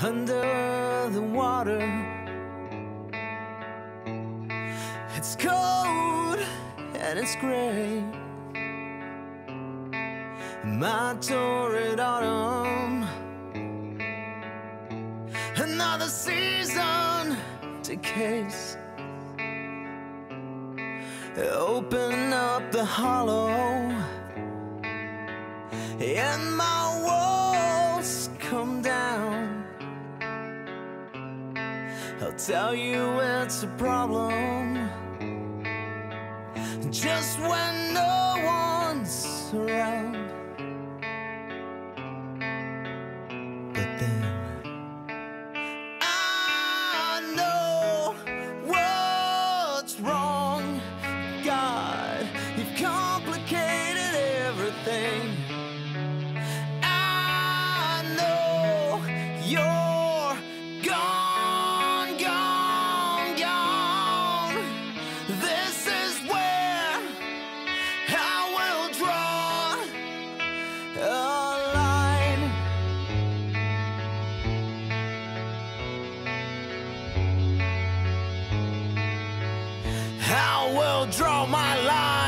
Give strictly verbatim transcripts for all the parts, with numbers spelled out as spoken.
under the water. It's cold and it's gray. My torrid autumn, another season decays. Open up the hollow and my walls come down. I'll tell you it's a problem just when no one's around. But then I know what's wrong. God, you've complicated everything. I know you're gone, gone, gone. This is where I will draw a line. I will draw my line.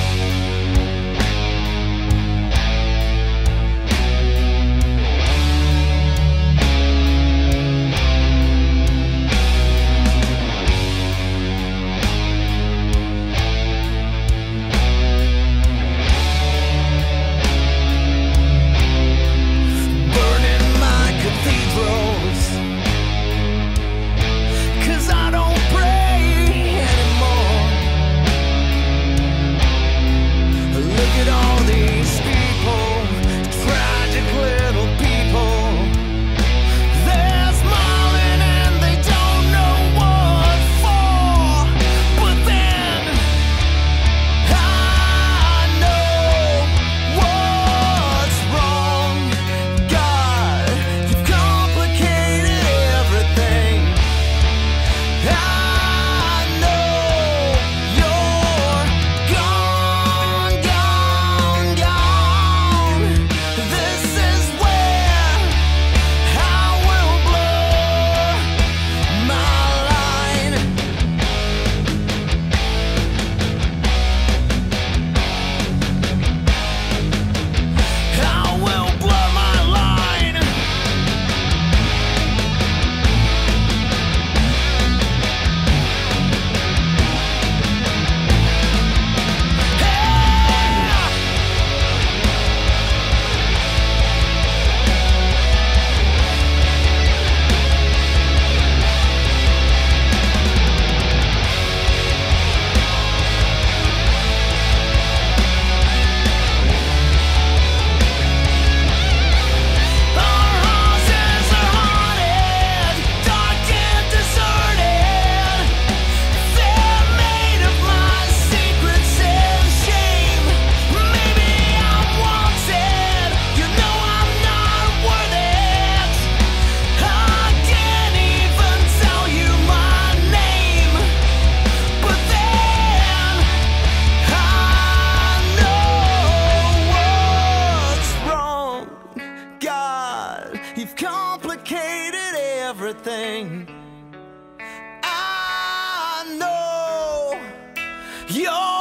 You've complicated everything. I know you're